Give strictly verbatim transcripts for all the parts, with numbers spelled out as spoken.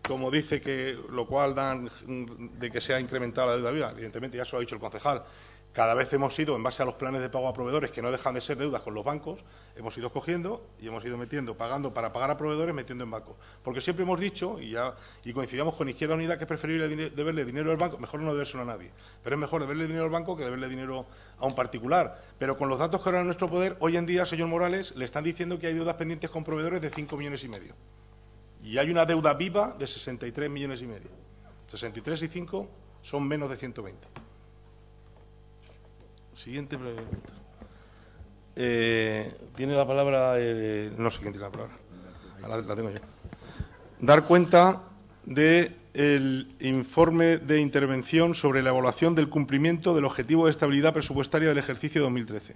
como dice que lo cual dan de que se ha incrementado la deuda viva, evidentemente ya se lo ha dicho el concejal, cada vez hemos ido, en base a los planes de pago a proveedores, que no dejan de ser deudas con los bancos, hemos ido cogiendo y hemos ido metiendo, pagando para pagar a proveedores, metiendo en bancos. Porque siempre hemos dicho, y ya y coincidimos con Izquierda Unida, que es preferible deberle dinero al banco, mejor no debérselo a nadie, pero es mejor deberle dinero al banco que deberle dinero a un particular. Pero con los datos que ahora en nuestro poder, hoy en día, señor Morales, le están diciendo que hay deudas pendientes con proveedores de cinco millones y medio. Y hay una deuda viva de sesenta y tres millones y medio. sesenta y tres y cinco son menos de ciento veinte. Siguiente pregunta. Eh, tiene la palabra, eh, no sé quién tiene la palabra, la, la tengo yo. Dar cuenta del informe de intervención sobre la evaluación del cumplimiento del objetivo de estabilidad presupuestaria del ejercicio dos mil trece.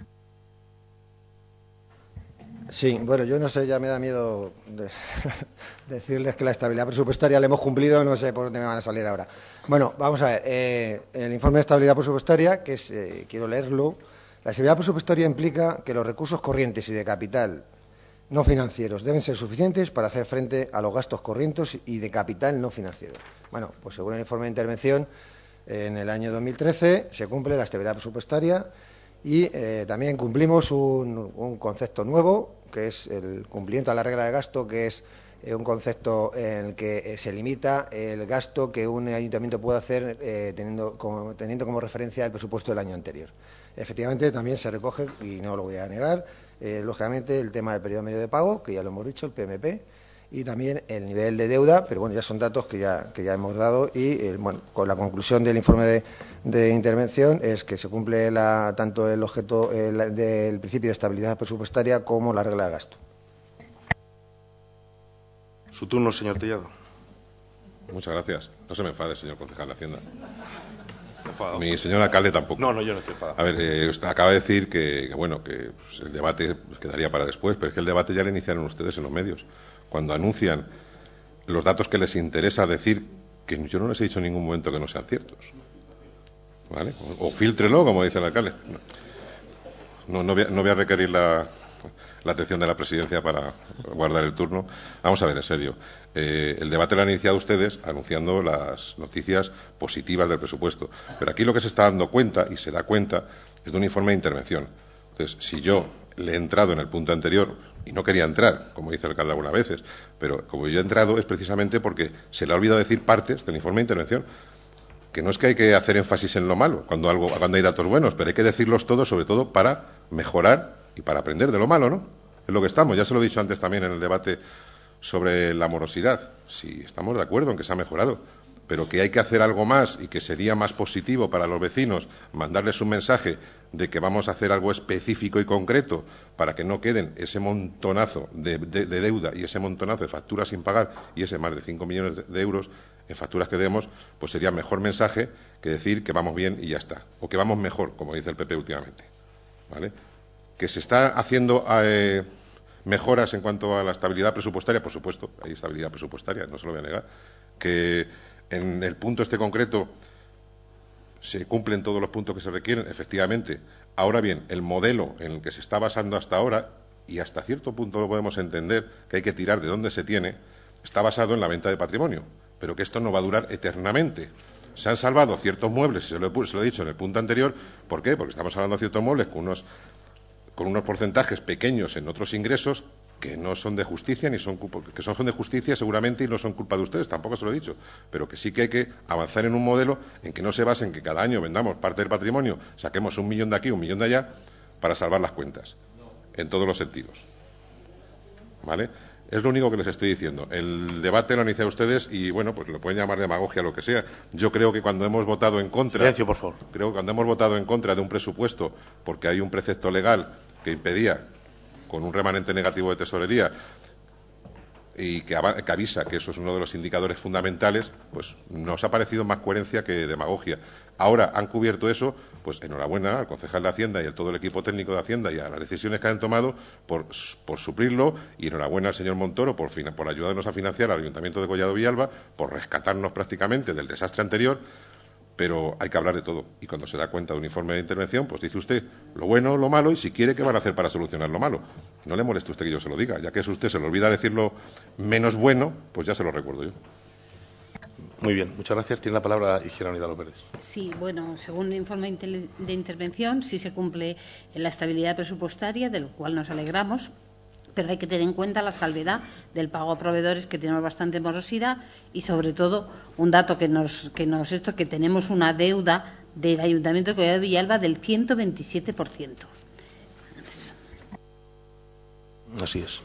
Sí, bueno, yo no sé, ya me da miedo de decirles que la estabilidad presupuestaria la hemos cumplido, no sé por dónde me van a salir ahora. Bueno, vamos a ver, eh, el informe de estabilidad presupuestaria, que es, eh, quiero leerlo. La estabilidad presupuestaria implica que los recursos corrientes y de capital no financieros deben ser suficientes para hacer frente a los gastos corrientes y de capital no financiero. Bueno, pues según el informe de intervención, eh, en el año dos mil trece se cumple la estabilidad presupuestaria y eh, también cumplimos un, un concepto nuevo, que es el cumplimiento a la regla de gasto, que es eh, un concepto en el que eh, se limita el gasto que un ayuntamiento puede hacer eh, teniendo, como, teniendo como referencia el presupuesto del año anterior. Efectivamente, también se recoge, y no lo voy a negar, eh, lógicamente el tema del periodo medio de pago, que ya lo hemos dicho, el P M P, y también el nivel de deuda, pero bueno, ya son datos que ya, que ya hemos dado y, eh, bueno, con la conclusión del informe de, de intervención es que se cumple la, tanto el objeto el, del principio de estabilidad presupuestaria como la regla de gasto. Su turno, señor Tellado. Muchas gracias. No se me enfade, señor concejal de Hacienda. Mi señor alcalde tampoco. No, no, yo no estoy enfadado. A ver, eh, usted acaba de decir que, que bueno, que pues, el debate quedaría para después, pero es que el debate ya lo iniciaron ustedes en los medios. Cuando anuncian los datos que les interesa decir, que yo no les he dicho en ningún momento que no sean ciertos. ¿Vale? O, o fíltrelo, como dice el alcalde. No, no, voy, a, no voy a requerir la, la atención de la presidencia para guardar el turno. Vamos a ver, en serio. Eh, el debate lo han iniciado ustedes anunciando las noticias positivas del presupuesto. Pero aquí lo que se está dando cuenta, y se da cuenta, es de un informe de intervención. Entonces, si yo le he entrado en el punto anterior, y no quería entrar, como dice el alcalde algunas veces, pero como yo he entrado es precisamente porque se le ha olvidado decir partes del informe de intervención, que no es que hay que hacer énfasis en lo malo, cuando, algo, cuando hay datos buenos, pero hay que decirlos todos, sobre todo para mejorar y para aprender de lo malo, ¿no? Es lo que estamos, ya se lo he dicho antes también en el debate sobre la morosidad. Sí, estamos de acuerdo en que se ha mejorado, pero que hay que hacer algo más y que sería más positivo para los vecinos mandarles un mensaje de que vamos a hacer algo específico y concreto para que no queden ese montonazo de, de, de deuda y ese montonazo de facturas sin pagar y ese más de cinco millones de, de euros en facturas que demos, pues sería mejor mensaje que decir que vamos bien y ya está, o que vamos mejor, como dice el P P últimamente, ¿vale? Que se está haciendo eh, mejoras en cuanto a la estabilidad presupuestaria, por supuesto, hay estabilidad presupuestaria, no se lo voy a negar, que en el punto este concreto se cumplen todos los puntos que se requieren, efectivamente. Ahora bien, el modelo en el que se está basando hasta ahora, y hasta cierto punto lo podemos entender, que hay que tirar de donde se tiene, está basado en la venta de patrimonio, pero que esto no va a durar eternamente. Se han salvado ciertos muebles, se lo he, se lo he dicho en el punto anterior, ¿por qué? Porque estamos hablando de ciertos muebles con unos, con unos porcentajes pequeños en otros ingresos que no son de justicia, ni son que son de justicia seguramente y no son culpa de ustedes, tampoco se lo he dicho, pero que sí que hay que avanzar en un modelo en que no se base en que cada año vendamos parte del patrimonio, saquemos un millón de aquí, un millón de allá, para salvar las cuentas, en todos los sentidos. ¿Vale? Es lo único que les estoy diciendo. El debate lo han iniciado ustedes y, bueno, pues lo pueden llamar demagogia o lo que sea. Yo creo que cuando hemos votado en contra... Silencio, por favor. Creo que cuando hemos votado en contra de un presupuesto porque hay un precepto legal que impedía, con un remanente negativo de tesorería, y que, que avisa que eso es uno de los indicadores fundamentales, pues nos ha parecido más coherencia que demagogia. Ahora han cubierto eso, pues enhorabuena al concejal de Hacienda y a todo el equipo técnico de Hacienda y a las decisiones que han tomado por, por suplirlo, y enhorabuena al señor Montoro por, por ayudarnos a financiar al Ayuntamiento de Collado Villalba, por rescatarnos prácticamente del desastre anterior. Pero hay que hablar de todo, y cuando se da cuenta de un informe de intervención, pues dice usted lo bueno, lo malo, y si quiere, ¿qué van a hacer para solucionar lo malo? No le moleste usted que yo se lo diga, ya que es usted se le olvida decir lo menos bueno, pues ya se lo recuerdo yo. Muy bien, muchas gracias. Tiene la palabra Igea Unidad Pérez. Sí, bueno, según el informe de intervención, sí se cumple la estabilidad presupuestaria, del cual nos alegramos, pero hay que tener en cuenta la salvedad del pago a proveedores, que tenemos bastante morosidad, y sobre todo un dato que nos que nos esto que tenemos una deuda del Ayuntamiento de Villalba del ciento veintisiete por ciento. Así es.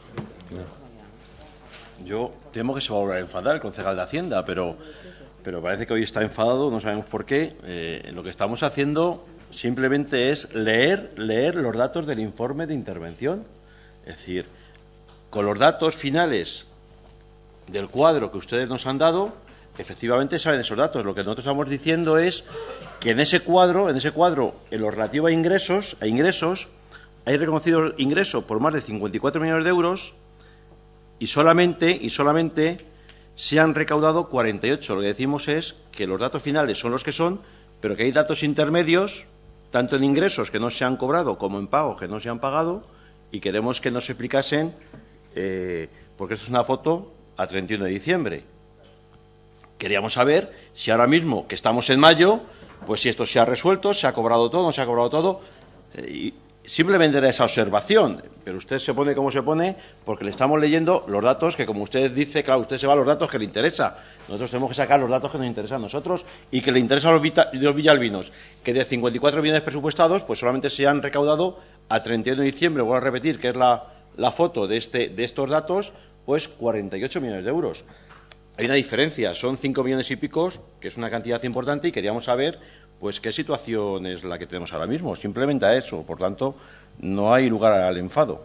Yo temo que se va a volver a enfadar el concejal de Hacienda, pero, pero parece que hoy está enfadado, no sabemos por qué. Eh, lo que estamos haciendo simplemente es leer, leer los datos del informe de intervención. Es decir, con los datos finales del cuadro que ustedes nos han dado, efectivamente salen esos datos. Lo que nosotros estamos diciendo es que en ese cuadro, en ese cuadro, en lo relativo a ingresos, a ingresos, hay reconocido ingreso por más de cincuenta y cuatro millones de euros. Y solamente, y solamente se han recaudado cuarenta y ocho. Lo que decimos es que los datos finales son los que son, pero que hay datos intermedios, tanto en ingresos que no se han cobrado como en pagos que no se han pagado, y queremos que nos explicasen, eh, porque esto es una foto a treinta y uno de diciembre. Queríamos saber si ahora mismo, que estamos en mayo, pues si esto se ha resuelto, se ha cobrado todo, no se ha cobrado todo, eh, y simplemente era esa observación, pero usted se pone como se pone porque le estamos leyendo los datos que, como usted dice, claro, usted se va a los datos que le interesa. Nosotros tenemos que sacar los datos que nos interesan a nosotros y que le interesan a los, vita, los villalbinos, que de cincuenta y cuatro millones presupuestados, pues solamente se han recaudado a treinta y uno de diciembre, vuelvo a repetir, que es la, la foto de, este, de estos datos, pues cuarenta y ocho millones de euros. Hay una diferencia, son cinco millones y pico, que es una cantidad importante, y queríamos saber pues qué situación es la que tenemos ahora mismo. Simplemente a eso, por tanto, no hay lugar al enfado.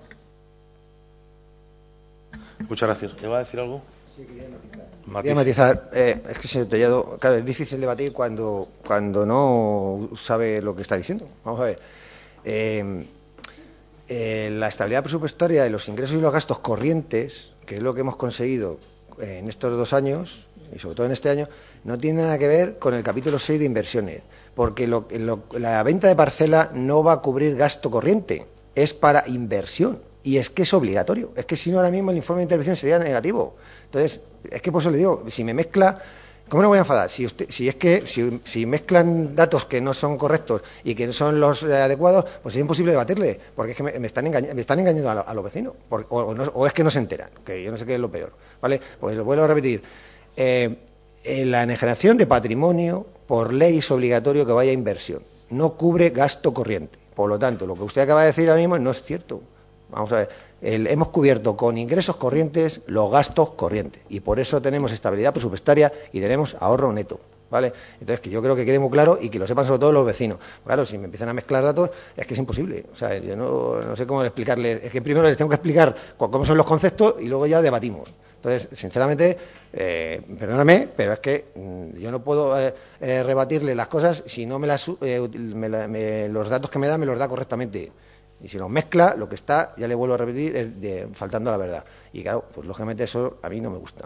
Muchas gracias. ¿Le va a decir algo? Sí, quería matizar. Quería matizar. Eh, es que, señor Tellado, claro, es difícil debatir cuando, cuando no sabe lo que está diciendo. Vamos a ver. Eh, eh, la estabilidad presupuestaria de los ingresos y los gastos corrientes, que es lo que hemos conseguido en estos dos años, y sobre todo en este año, no tiene nada que ver con el capítulo seis de inversiones, porque lo, lo, la venta de parcela no va a cubrir gasto corriente, es para inversión, y es que es obligatorio. Es que si no, ahora mismo el informe de intervención sería negativo. Entonces, es que por eso le digo, si me mezcla, ¿cómo no voy a enfadar? Si, usted, si es que si, si mezclan datos que no son correctos y que no son los eh, adecuados, pues es imposible debatirle, porque es que me, me, están, engañando, me están engañando a, lo, a los vecinos, por, o, o, no, o es que no se enteran, que yo no sé qué es lo peor, ¿vale? Pues lo vuelvo a repetir. Eh, eh, la enajenación de patrimonio, por ley, es obligatorio que vaya a inversión, no cubre gasto corriente. Por lo tanto, lo que usted acaba de decir ahora mismo no es cierto. Vamos a ver, el, hemos cubierto con ingresos corrientes los gastos corrientes, y por eso tenemos estabilidad presupuestaria y tenemos ahorro neto, ¿vale? Entonces, que yo creo que quede muy claro y que lo sepan sobre todo los vecinos. Claro, si me empiezan a mezclar datos, es que es imposible. O sea, yo no, no sé cómo explicarles. Es que primero les tengo que explicar cómo son los conceptos y luego ya debatimos. Entonces, sinceramente, eh, perdóname, pero es que mmm, yo no puedo eh, eh, rebatirle las cosas si no me, las, eh, me, la, me los datos que me da me los da correctamente. Y si los mezcla, lo que está, ya le vuelvo a repetir, es de, faltando a la verdad. Y claro, pues lógicamente eso a mí no me gusta.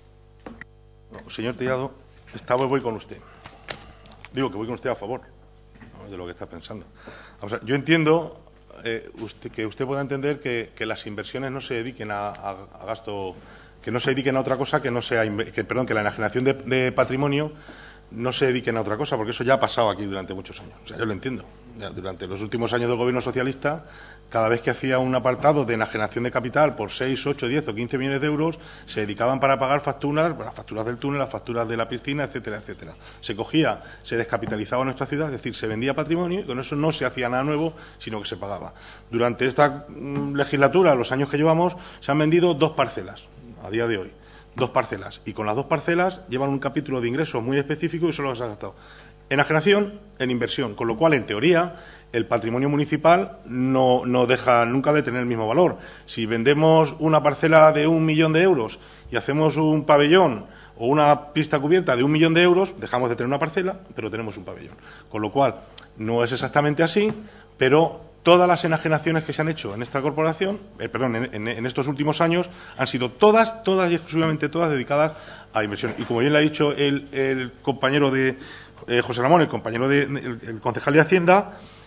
No, señor Tellado, esta vez voy con usted. Digo que voy con usted a favor, ¿no?, de lo que está pensando. Vamos a, yo entiendo eh, usted, que usted pueda entender que, que las inversiones no se dediquen a, a, a gasto, que no se dediquen a otra cosa que no sea, que, perdón, que la enajenación de, de patrimonio no se dediquen a otra cosa, porque eso ya ha pasado aquí durante muchos años. O sea, yo lo entiendo. Ya durante los últimos años del gobierno socialista, cada vez que hacía un apartado de enajenación de capital por seis, ocho, diez o quince millones de euros, se dedicaban para pagar facturas, las facturas del túnel, las facturas de la piscina, etcétera, etcétera. Se cogía, se descapitalizaba nuestra ciudad, es decir, se vendía patrimonio y con eso no se hacía nada nuevo, sino que se pagaba. Durante esta mm, legislatura, los años que llevamos, se han vendido dos parcelas, a día de hoy. Dos parcelas, y con las dos parcelas llevan un capítulo de ingresos muy específico y solo se ha gastado enajenación en inversión, con lo cual, en teoría, el patrimonio municipal no, no deja nunca de tener el mismo valor. Si vendemos una parcela de un millón de euros y hacemos un pabellón o una pista cubierta de un millón de euros, dejamos de tener una parcela, pero tenemos un pabellón. Con lo cual, no es exactamente así, pero todas las enajenaciones que se han hecho en esta corporación, eh, perdón, en, en, en estos últimos años, han sido todas, todas y exclusivamente todas dedicadas a inversión. Y como bien le ha dicho el, el compañero de eh, José Ramón, el compañero de, el, el concejal de Hacienda,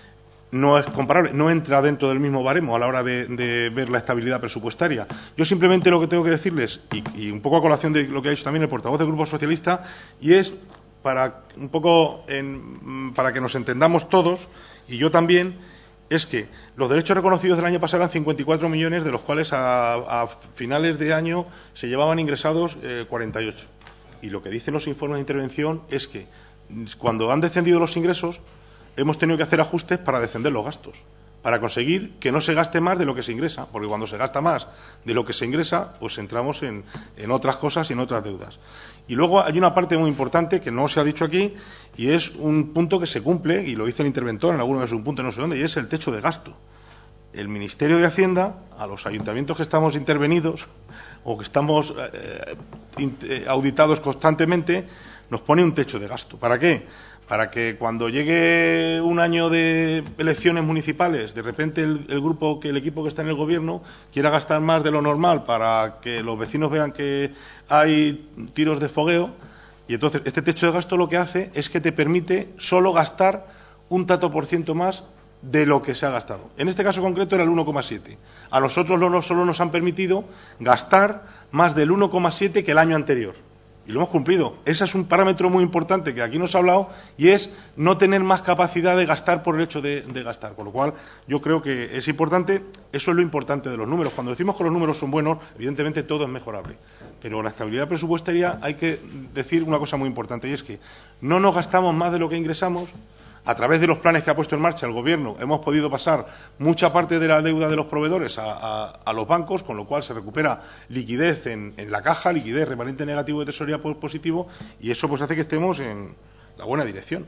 no es comparable, no entra dentro del mismo baremo a la hora de, de ver la estabilidad presupuestaria. Yo simplemente lo que tengo que decirles, y, y un poco a colación de lo que ha dicho también el portavoz del Grupo Socialista, y es para un poco en, para que nos entendamos todos, y yo también, es que los derechos reconocidos del año pasado eran cincuenta y cuatro millones, de los cuales a, a finales de año se llevaban ingresados eh, cuarenta y ocho. Y lo que dicen los informes de intervención es que cuando han descendido los ingresos, hemos tenido que hacer ajustes para descender los gastos, para conseguir que no se gaste más de lo que se ingresa, porque cuando se gasta más de lo que se ingresa, pues entramos en, en otras cosas y en otras deudas. Y luego hay una parte muy importante que no se ha dicho aquí, y es un punto que se cumple, y lo dice el interventor en alguno de sus puntos, no sé dónde, y es el techo de gasto. El Ministerio de Hacienda, a los ayuntamientos que estamos intervenidos o que estamos eh, auditados constantemente, nos pone un techo de gasto. ¿Para qué? Para que cuando llegue un año de elecciones municipales, de repente el, el grupo, que el equipo que está en el gobierno quiera gastar más de lo normal para que los vecinos vean que hay tiros de fogueo, y entonces este techo de gasto lo que hace es que te permite solo gastar un tanto por ciento más de lo que se ha gastado. En este caso concreto era el uno coma siete. A nosotros no, solo nos han permitido gastar más del uno coma siete que el año anterior. Y lo hemos cumplido. Ese es un parámetro muy importante que aquí nos ha hablado, y es no tener más capacidad de gastar por el hecho de, de gastar. Con lo cual, yo creo que es importante, eso es lo importante de los números. Cuando decimos que los números son buenos, evidentemente todo es mejorable. Pero la estabilidad presupuestaria, hay que decir una cosa muy importante, y es que no nos gastamos más de lo que ingresamos. A través de los planes que ha puesto en marcha el Gobierno, hemos podido pasar mucha parte de la deuda de los proveedores a, a, a los bancos, con lo cual se recupera liquidez en, en la caja, liquidez, remanente negativo de tesorería positivo, y eso pues hace que estemos en la buena dirección.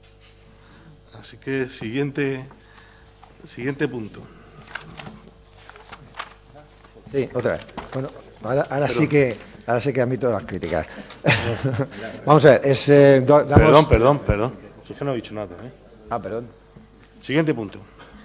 Así que siguiente, siguiente punto. Sí, otra vez. Bueno, ahora, ahora sí que ahora sí que admito las críticas. Vamos a ver, es eh, do, damos... perdón, perdón, perdón. Es que no he dicho nada, ¿eh? Ah, perdón. Siguiente punto.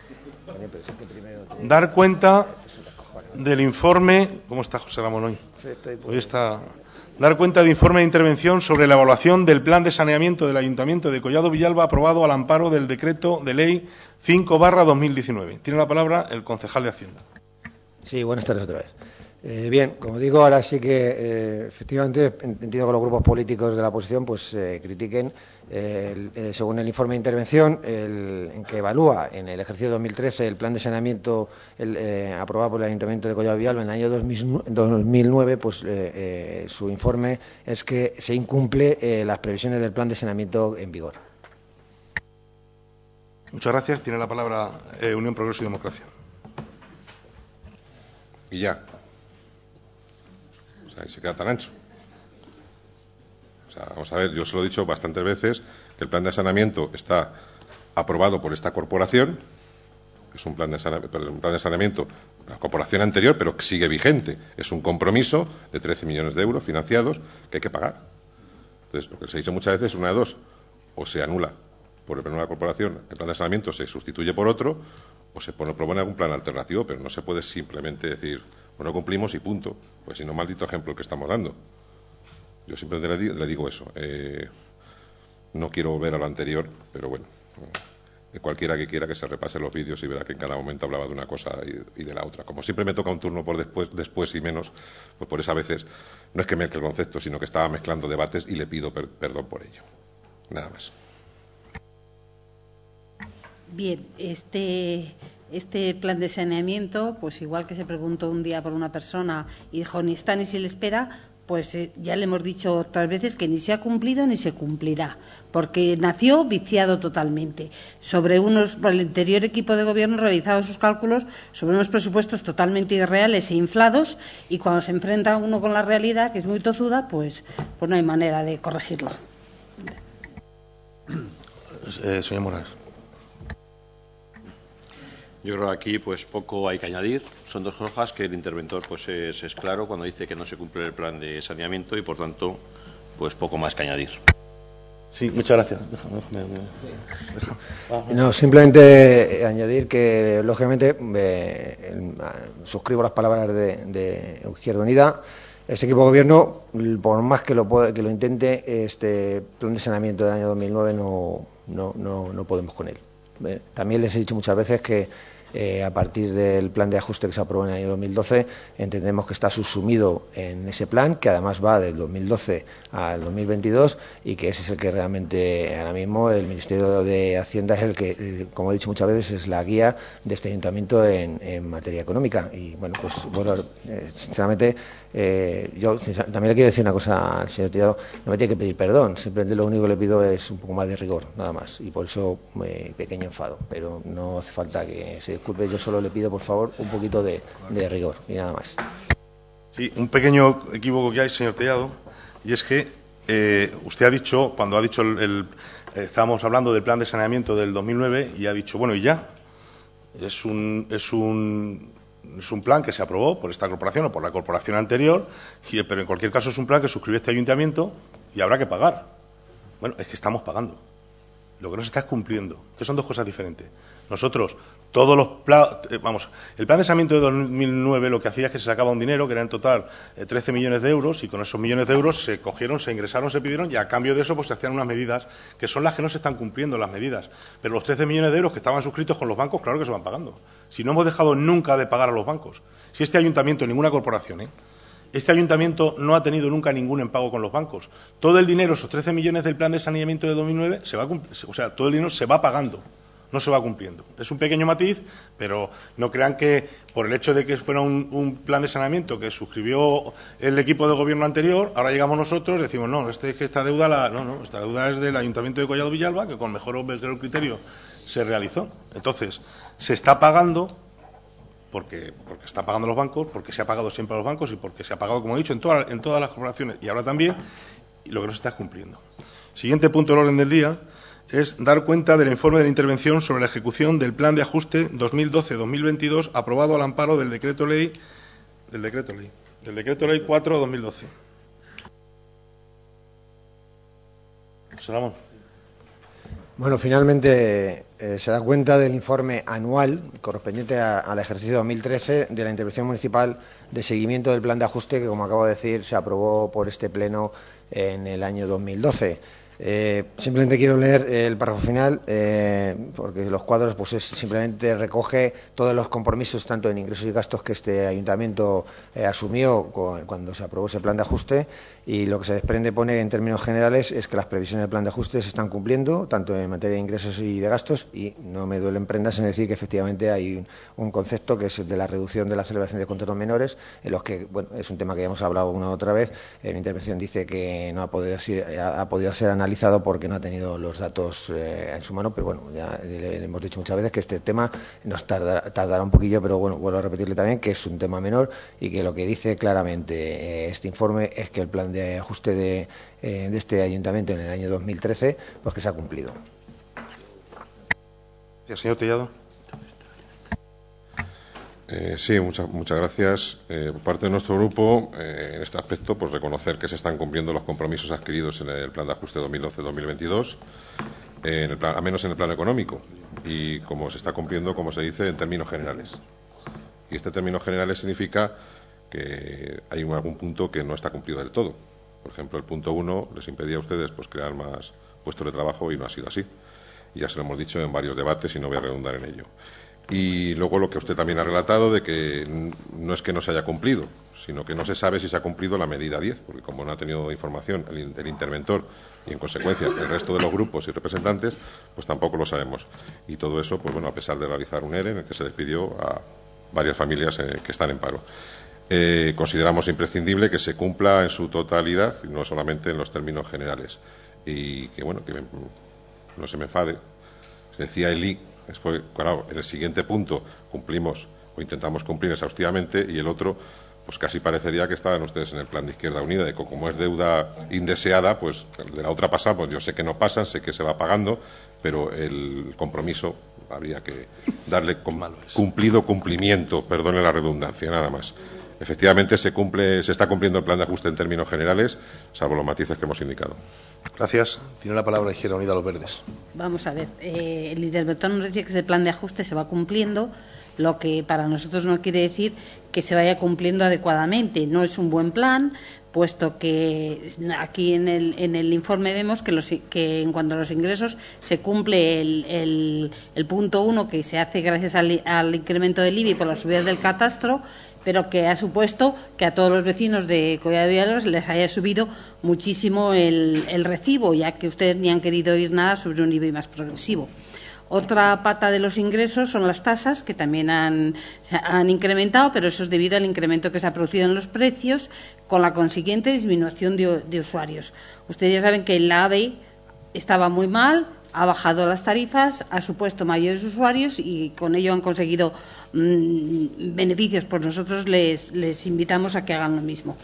Dar cuenta del informe. ¿Cómo está José Ramón hoy? Hoy está. Dar cuenta de informe de intervención sobre la evaluación del plan de saneamiento del Ayuntamiento de Collado Villalba, aprobado al amparo del decreto de ley cinco barra dos mil diecinueve. Tiene la palabra el concejal de Hacienda. Sí, buenas tardes otra vez. Eh, bien, como digo, ahora sí que eh, efectivamente entiendo que los grupos políticos de la oposición pues eh, critiquen, eh, el, eh, según el informe de intervención, el, en que evalúa en el ejercicio dos mil trece el plan de saneamiento el, eh, aprobado por el Ayuntamiento de Collado Villalba en el año dos mil nueve, pues eh, eh, su informe es que se incumple eh, las previsiones del plan de saneamiento en vigor. Muchas gracias. Tiene la palabra eh, Unión, Progreso y Democracia. Y ya. O sea, y se queda tan ancho. O sea, vamos a ver, yo se lo he dicho bastantes veces, que el plan de saneamiento está aprobado por esta corporación, es un plan de saneamiento, un plan de saneamiento, la corporación anterior, pero que sigue vigente. Es un compromiso de trece millones de euros financiados que hay que pagar. Entonces, lo que se ha dicho muchas veces es una de dos: o se anula por el pleno de la corporación, el plan de saneamiento se sustituye por otro, o se pone, propone algún plan alternativo, pero no se puede simplemente decir, bueno, cumplimos y punto, pues si no, maldito ejemplo que estamos dando. Yo siempre le, le digo eso. Eh, no quiero volver a lo anterior, pero bueno, eh, cualquiera que quiera que se repase los vídeos y verá que en cada momento hablaba de una cosa y, y de la otra. Como siempre me toca un turno por después, después y menos, pues por eso a veces no es que mezcle el concepto, sino que estaba mezclando debates y le pido per, perdón por ello. Nada más. Bien, este, este plan de saneamiento, pues igual que se preguntó un día por una persona y dijo ni está ni se le espera, pues eh, ya le hemos dicho otras veces que ni se ha cumplido ni se cumplirá, porque nació viciado totalmente. Sobre unos, por el anterior equipo de gobierno realizado sus cálculos sobre unos presupuestos totalmente irreales e inflados, y cuando se enfrenta uno con la realidad, que es muy tozuda, pues, pues no hay manera de corregirlo. Eh, señor Morales. Yo creo que aquí pues poco hay que añadir. Son dos hojas que el interventor pues es, es claro cuando dice que no se cumple el plan de saneamiento y por tanto pues poco más que añadir. Sí, muchas gracias. Déjame, déjame, déjame. No, simplemente añadir que lógicamente eh, suscribo las palabras de, de Izquierda Unida. Este equipo de gobierno, por más que lo puede, que lo intente, este plan de saneamiento del año dos mil nueve no, no, no, no podemos con él. eh, también les he dicho muchas veces que Eh, a partir del plan de ajuste que se aprobó en el año dos mil doce, entendemos que está subsumido en ese plan, que además va del dos mil doce al dos mil veintidós, y que ese es el que realmente ahora mismo el Ministerio de Hacienda es el que, como he dicho muchas veces, es la guía de este ayuntamiento en, en materia económica. Y bueno, pues bueno, eh, sinceramente, eh, yo también le quiero decir una cosa al señor Tirado, no me tiene que pedir perdón, simplemente lo único que le pido es un poco más de rigor, nada más, y por eso eh, pequeño enfado, pero no hace falta que se disculpe, yo solo le pido por favor un poquito de, de rigor y nada más. Sí, un pequeño equívoco que hay, señor Tellado, y es que eh, usted ha dicho, cuando ha dicho el, el eh, estábamos hablando del plan de saneamiento del dos mil nueve, y ha dicho, bueno, y ya, es un, es un es un plan que se aprobó por esta corporación o por la corporación anterior, y, pero en cualquier caso es un plan que suscribió este ayuntamiento y habrá que pagar. Bueno, es que estamos pagando. Lo que no se está es cumpliendo, que son dos cosas diferentes. Nosotros, todos los planes, eh, vamos, el plan de saneamiento de dos mil nueve lo que hacía es que se sacaba un dinero, que era en total eh, trece millones de euros, y con esos millones de euros se cogieron, se ingresaron, se pidieron, y a cambio de eso pues se hacían unas medidas, que son las que no se están cumpliendo, las medidas. Pero los trece millones de euros que estaban suscritos con los bancos, claro que se van pagando. Si no hemos dejado nunca de pagar a los bancos. Si este ayuntamiento, ninguna corporación, ¿eh? Este ayuntamiento no ha tenido nunca ningún impago con los bancos. Todo el dinero, esos trece millones del plan de saneamiento de dos mil nueve, se va, o sea, todo el dinero se va pagando, no se va cumpliendo. Es un pequeño matiz, pero no crean que por el hecho de que fuera un, un plan de saneamiento que suscribió el equipo de gobierno anterior, ahora llegamos nosotros y decimos, no, este, que esta deuda, la, no, no, esta deuda es del ayuntamiento de Collado Villalba, que con mejor o peor criterio se realizó. Entonces, se está pagando. Porque, porque están pagando los bancos, porque se ha pagado siempre a los bancos y porque se ha pagado, como he dicho, en, toda, en todas las corporaciones y ahora también, y lo que no se está cumpliendo. Siguiente punto del orden del día es dar cuenta del informe de la intervención sobre la ejecución del plan de ajuste dos mil doce dos mil veintidós aprobado al amparo del decreto ley del decreto ley del decreto ley cuatro barra dos mil doce. José Ramón. Bueno, finalmente eh, se da cuenta del informe anual correspondiente a, al ejercicio dos mil trece de la intervención municipal de seguimiento del plan de ajuste que, como acabo de decir, se aprobó por este pleno en el año dos mil doce. Eh, simplemente quiero leer el párrafo final eh, porque los cuadros pues es, simplemente recoge todos los compromisos tanto en ingresos y gastos que este ayuntamiento eh, asumió con, cuando se aprobó ese plan de ajuste, y lo que se desprende, pone en términos generales, es que las previsiones del plan de ajuste se están cumpliendo tanto en materia de ingresos y de gastos, y no me duelen prendas en decir que efectivamente hay un, un concepto que es el de la reducción de la celebración de contratos menores, en los que, bueno, es un tema que ya hemos hablado una u otra vez. En intervención dice que no ha podido ser, ha, ha podido ser analizado porque no ha tenido los datos eh, en su mano, pero bueno, ya le, le hemos dicho muchas veces que este tema nos tardará, tardará un poquillo, pero bueno, vuelvo a repetirle también que es un tema menor y que lo que dice claramente eh, este informe es que el plan de ajuste de, eh, de este ayuntamiento en el año dos mil trece, pues que se ha cumplido. Gracias, señor Tellado. Eh, sí, muchas muchas gracias. Eh, por parte de nuestro grupo, eh, en este aspecto, pues reconocer que se están cumpliendo los compromisos adquiridos en el plan de ajuste dos mil doce dos mil veintidós, eh, en el plan, al menos en el plano económico, y como se está cumpliendo, como se dice, en términos generales. Y este términos generales significa que hay algún punto que no está cumplido del todo. Por ejemplo, el punto uno les impedía a ustedes pues crear más puestos de trabajo y no ha sido así. Y ya se lo hemos dicho en varios debates y no voy a redundar en ello. Y luego lo que usted también ha relatado de que no es que no se haya cumplido, sino que no se sabe si se ha cumplido la medida diez, porque como no ha tenido información el, el interventor y en consecuencia el resto de los grupos y representantes, pues tampoco lo sabemos. Y todo eso, pues bueno, a pesar de realizar un ERE en el que se despidió a varias familias eh, que están en paro. Eh, consideramos imprescindible que se cumpla en su totalidad y no solamente en los términos generales. Y que, bueno, que me, no se me enfade. Se decía Eli, después, claro, en el siguiente punto cumplimos o intentamos cumplir exhaustivamente, y el otro, pues casi parecería que estaban ustedes en el plan de Izquierda Unida, de que como es deuda indeseada, pues de la otra pasada, pues yo sé que no pasan, sé que se va pagando, pero el compromiso habría que darle cumplido cumplimiento, perdone la redundancia, nada más. Efectivamente, se cumple, se está cumpliendo el plan de ajuste en términos generales, salvo los matices que hemos indicado. Gracias. Tiene la palabra Izquierda Unida, Los Verdes. Vamos a ver, eh, el interventor nos dice que ese plan de ajuste se va cumpliendo, lo que para nosotros no quiere decir que se vaya cumpliendo adecuadamente. No es un buen plan, puesto que aquí en el, en el informe vemos que, los, que en cuanto a los ingresos se cumple el, el, el punto uno, que se hace gracias al, al incremento del I B I por la subida del catastro, pero que ha supuesto que a todos los vecinos de Collado de Villalba les haya subido muchísimo el, el recibo, ya que ustedes ni han querido oír nada sobre un I B I más progresivo. Otra pata de los ingresos son las tasas, que también han, se han incrementado, pero eso es debido al incremento que se ha producido en los precios, con la consiguiente disminución de, de usuarios. Ustedes ya saben que la A V E estaba muy mal, ha bajado las tarifas, ha supuesto mayores usuarios y con ello han conseguido mmm, beneficios. Pues nosotros les, les invitamos a que hagan lo mismo.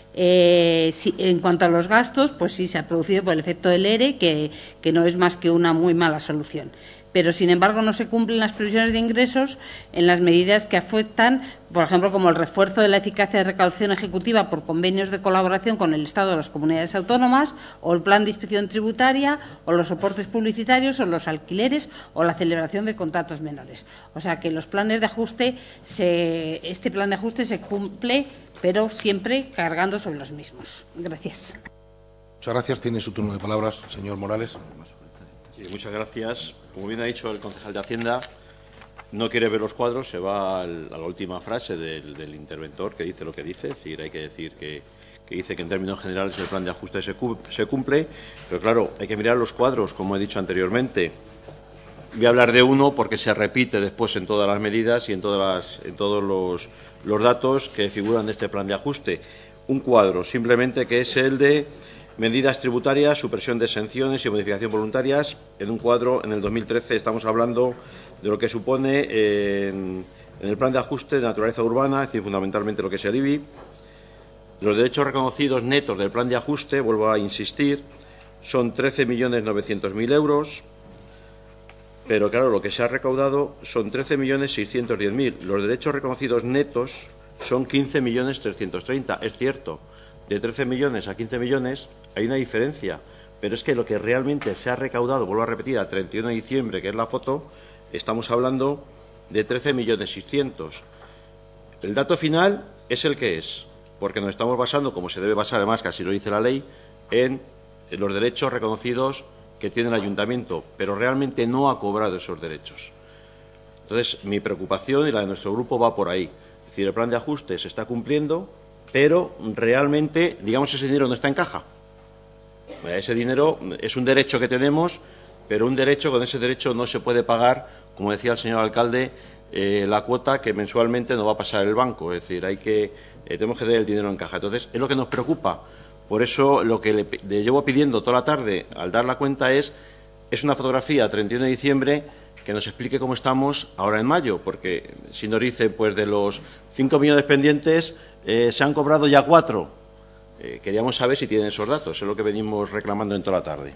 Eh, sí, en cuanto a los gastos, pues sí se ha producido por el efecto del E R E, que, que no es más que una muy mala solución. Pero, sin embargo, no se cumplen las previsiones de ingresos en las medidas que afectan, por ejemplo, como el refuerzo de la eficacia de recaudación ejecutiva por convenios de colaboración con el Estado de las comunidades autónomas, o el plan de inspección tributaria, o los soportes publicitarios, o los alquileres, o la celebración de contratos menores. O sea que los planes de ajuste, se, este plan de ajuste se cumple, pero siempre cargando sobre los mismos. Gracias. Muchas gracias. Tiene su turno de palabras, señor Morales. Sí, muchas gracias. Como bien ha dicho el concejal de Hacienda, no quiere ver los cuadros, se va al, a la última frase del, del interventor, que dice lo que dice. Es decir, hay que decir que, que dice que en términos generales el plan de ajuste se, se cumple, pero claro, hay que mirar los cuadros, como he dicho anteriormente. Voy a hablar de uno porque se repite después en todas las medidas y en, todas las, en todos los, los datos que figuran de este plan de ajuste. Un cuadro, simplemente, que es el de medidas tributarias, supresión de exenciones y modificación voluntarias. En un cuadro, en el dos mil trece, estamos hablando de lo que supone eh, en, en el plan de ajuste de naturaleza urbana, es decir, fundamentalmente lo que es el I B I. Los derechos reconocidos netos del plan de ajuste, vuelvo a insistir, son trece millones novecientos mil euros, pero claro, lo que se ha recaudado son trece millones seiscientos diez mil. Los derechos reconocidos netos son quince millones trescientos treinta. Es cierto, de trece millones a quince millones hay una diferencia, pero es que lo que realmente se ha recaudado, vuelvo a repetir, a treinta y uno de diciembre, que es la foto, estamos hablando de trece millones seiscientos. El dato final es el que es, porque nos estamos basando, como se debe basar además, que así lo dice la ley, en los derechos reconocidos que tiene el ayuntamiento, pero realmente no ha cobrado esos derechos. Entonces, mi preocupación y la de nuestro grupo va por ahí. Es decir, el plan de ajuste se está cumpliendo, pero realmente, digamos, ese dinero no está en caja. Ese dinero es un derecho que tenemos, pero un derecho, con ese derecho no se puede pagar, como decía el señor alcalde, eh, la cuota que mensualmente nos va a pasar el banco. Es decir, hay que, eh, tenemos que tener el dinero en caja. Entonces, es lo que nos preocupa. Por eso, lo que le, le llevo pidiendo toda la tarde al dar la cuenta es, es una fotografía a treinta y uno de diciembre que nos explique cómo estamos ahora en mayo, porque si nos dice, pues de los cinco millones pendientes, eh, se han cobrado ya cuatro. Eh, queríamos saber si tienen esos datos, es lo que venimos reclamando en toda la tarde.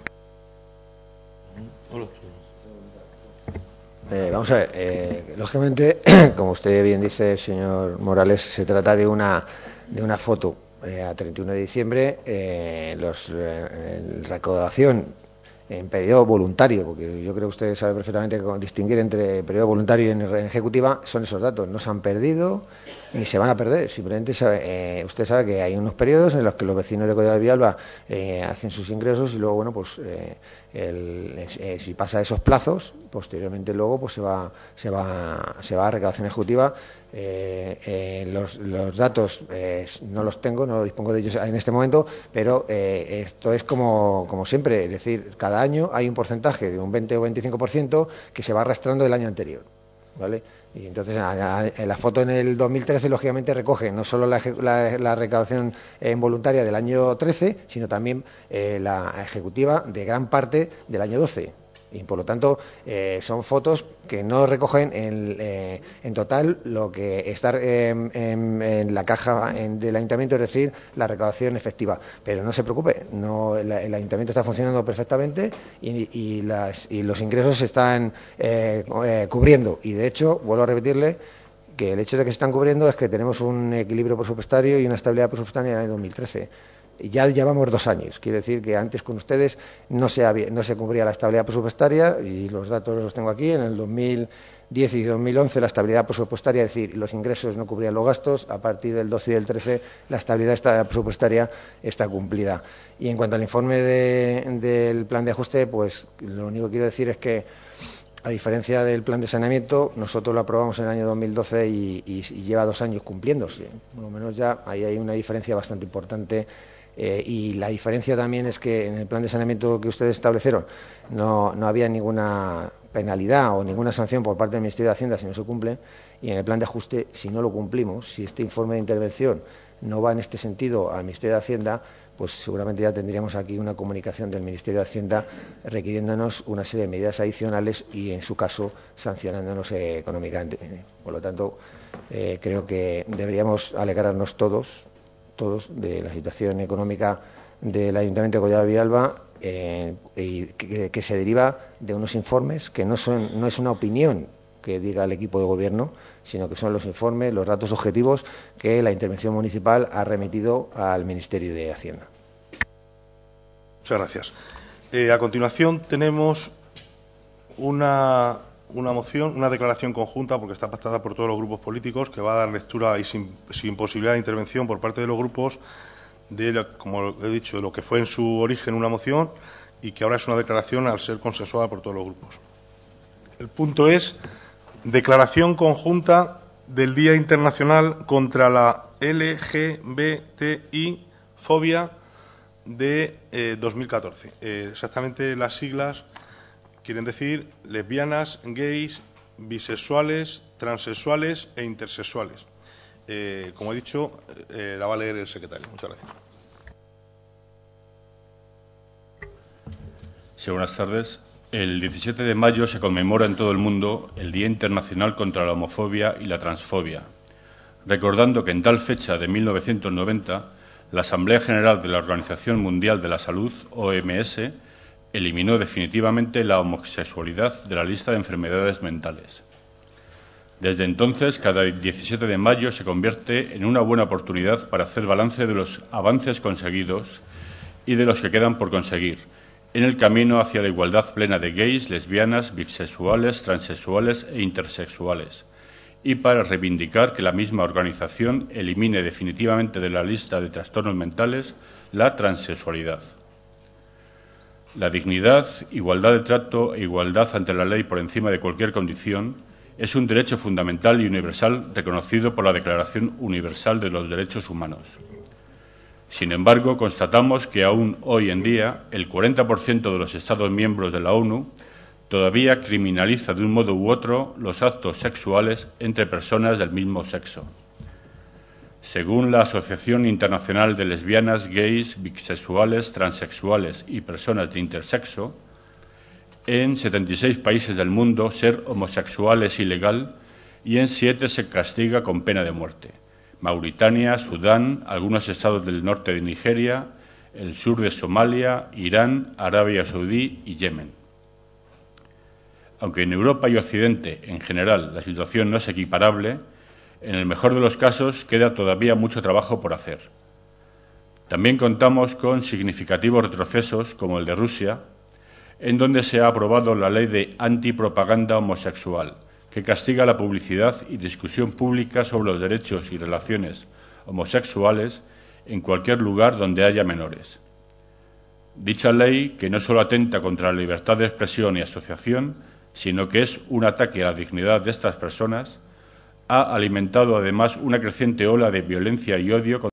Eh, vamos a ver, eh, lógicamente, como usted bien dice, señor Morales, se trata de una, de una foto eh, a treinta y uno de diciembre, eh, los, eh, recaudación en periodo voluntario, porque yo creo que usted sabe perfectamente que distinguir entre periodo voluntario y en ejecutiva son esos datos. No se han perdido ni se van a perder. Simplemente sabe, eh, usted sabe que hay unos periodos en los que los vecinos de Collado de Villalba eh, hacen sus ingresos y luego, bueno, pues eh, el, eh, si pasa esos plazos, posteriormente luego pues se va se va se va a recaudación ejecutiva. Eh, eh, los, los datos eh, no los tengo, no dispongo de ellos en este momento, pero eh, esto es como, como siempre, es decir, cada año hay un porcentaje de un veinte o veinticinco por ciento que se va arrastrando del año anterior, ¿vale? Y entonces a, a, en la foto en el dos mil trece lógicamente recoge no solo la, la, la recaudación eh, involuntaria del año trece, sino también eh, la ejecutiva de gran parte del año doce. Y por lo tanto eh, son fotos que no recogen en, eh, en total lo que está eh, en, en la caja en, del ayuntamiento, es decir, la recaudación efectiva. Pero no se preocupe, no, el, el ayuntamiento está funcionando perfectamente y, y, las, y los ingresos se están eh, eh, cubriendo. Y de hecho, vuelvo a repetirle que el hecho de que se están cubriendo es que tenemos un equilibrio presupuestario y una estabilidad presupuestaria en el año dos mil trece. Ya llevamos dos años, quiere decir que antes con ustedes no se, había, no se cubría la estabilidad presupuestaria y los datos los tengo aquí. En el dos mil diez y dos mil once la estabilidad presupuestaria, es decir, los ingresos no cubrían los gastos. A partir del doce y del trece la estabilidad presupuestaria está cumplida. Y en cuanto al informe de, del plan de ajuste, pues lo único que quiero decir es que, a diferencia del plan de saneamiento, nosotros lo aprobamos en el año dos mil doce y, y, y lleva dos años cumpliéndose. Por lo menos ya ahí hay una diferencia bastante importante. Eh, y la diferencia también es que en el plan de saneamiento que ustedes establecieron no, no había ninguna penalidad o ninguna sanción por parte del Ministerio de Hacienda si no se cumple, y en el plan de ajuste, si no lo cumplimos, si este informe de intervención no va en este sentido al Ministerio de Hacienda, pues seguramente ya tendríamos aquí una comunicación del Ministerio de Hacienda requiriéndonos una serie de medidas adicionales y, en su caso, sancionándonos eh, económicamente. Por lo tanto, eh, creo que deberíamos alegrarnos todos, todos de la situación económica del Ayuntamiento de Collado de Villalba, eh, y que, que se deriva de unos informes que no son, no es una opinión que diga el equipo de gobierno, sino que son los informes, los datos objetivos que la intervención municipal ha remitido al Ministerio de Hacienda. Muchas gracias. Eh, a continuación tenemos una, una moción, una declaración conjunta, porque está pactada por todos los grupos políticos, que va a dar lectura y sin, sin posibilidad de intervención por parte de los grupos, de la, como he dicho, de lo que fue en su origen una moción y que ahora es una declaración al ser consensuada por todos los grupos. El punto es: declaración conjunta del Día Internacional contra la L G B T I fobia de eh, dos mil catorce. Eh, exactamente las siglas quieren decir lesbianas, gays, bisexuales, transexuales e intersexuales. Eh, como he dicho, eh, la va a leer el secretario. Muchas gracias. Sí, buenas tardes. El diecisiete de mayo se conmemora en todo el mundo el Día Internacional contra la Homofobia y la Transfobia, recordando que en tal fecha de mil novecientos noventa la Asamblea General de la Organización Mundial de la Salud, O M S, eliminó definitivamente la homosexualidad de la lista de enfermedades mentales. Desde entonces, cada diecisiete de mayo se convierte en una buena oportunidad para hacer balance de los avances conseguidos y de los que quedan por conseguir en el camino hacia la igualdad plena de gays, lesbianas, bisexuales, transexuales e intersexuales, y para reivindicar que la misma organización elimine definitivamente de la lista de trastornos mentales la transexualidad. La dignidad, igualdad de trato e igualdad ante la ley por encima de cualquier condición es un derecho fundamental y universal reconocido por la Declaración Universal de los Derechos Humanos. Sin embargo, constatamos que aún hoy en día el cuarenta por ciento de los Estados miembros de la ONU todavía criminaliza de un modo u otro los actos sexuales entre personas del mismo sexo. Según la Asociación Internacional de Lesbianas, Gays, Bisexuales, Transexuales y Personas de Intersexo, en setenta y seis países del mundo ser homosexual es ilegal y en siete se castiga con pena de muerte: Mauritania, Sudán, algunos estados del norte de Nigeria, el sur de Somalia, Irán, Arabia Saudí y Yemen. Aunque en Europa y Occidente, en general, la situación no es equiparable, en el mejor de los casos queda todavía mucho trabajo por hacer. También contamos con significativos retrocesos, como el de Rusia, en donde se ha aprobado la ley de antipropaganda homosexual, que castiga la publicidad y discusión pública sobre los derechos y relaciones homosexuales en cualquier lugar donde haya menores. Dicha ley, que no solo atenta contra la libertad de expresión y asociación, sino que es un ataque a la dignidad de estas personas, ha alimentado además una creciente ola de violencia y odio contra